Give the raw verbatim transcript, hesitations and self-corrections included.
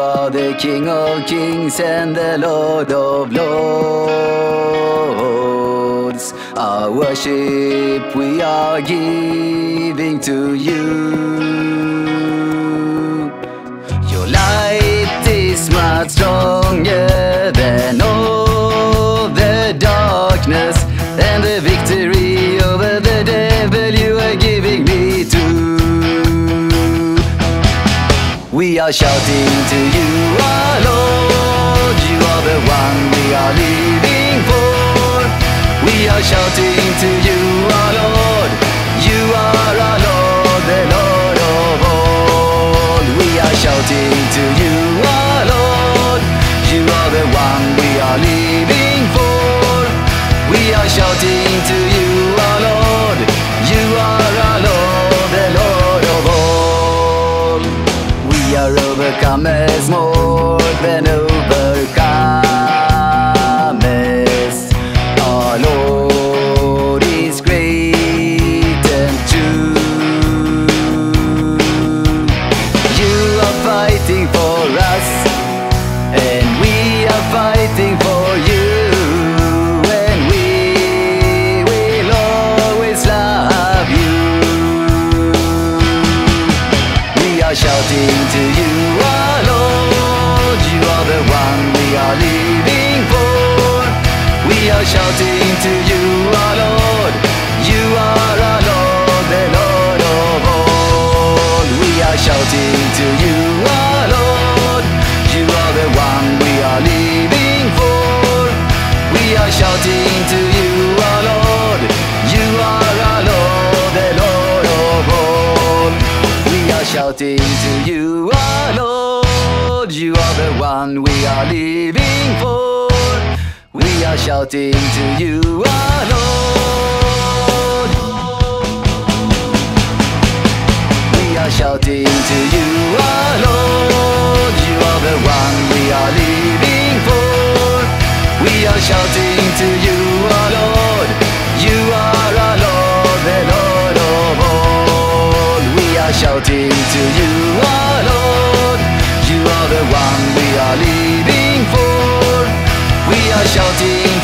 are the King of Kings and the Lord of Lords. Our worship we are giving to you. Your light is much stronger than all the darkness, and the victory over the devil you are giving me to. We are shouting to you, our Lord, you are the one we are living for. We are shouting to you, our Lord, you are our Lord, the Lord of all. We are shouting to you, our Lord, you are the one we are living for. We are shouting to you, our Lord, you are our Lord, the Lord of all. We are overcomers, more than overcomers. Our Lord is great and true. You are fighting for us, and we are fighting for you. And we will always love you. We are shouting to you, our Lord, you are the one we are living for. We are shouting to you, our Lord, you are our Lord, the Lord of all. We are shouting to you, our Lord, you are the one we are living for. We are shouting to you, our Lord, you are our Lord, the Lord of all. We are shouting to you, our Lord, you are the one we are living for. We are shouting to you, our Lord. We are shouting to you, our Lord, you are the one we are living for. We are shouting to you, our Lord, you are our Lord, the Lord of all. We are shouting to you, our Lord, you are the one we are living for. We are shouting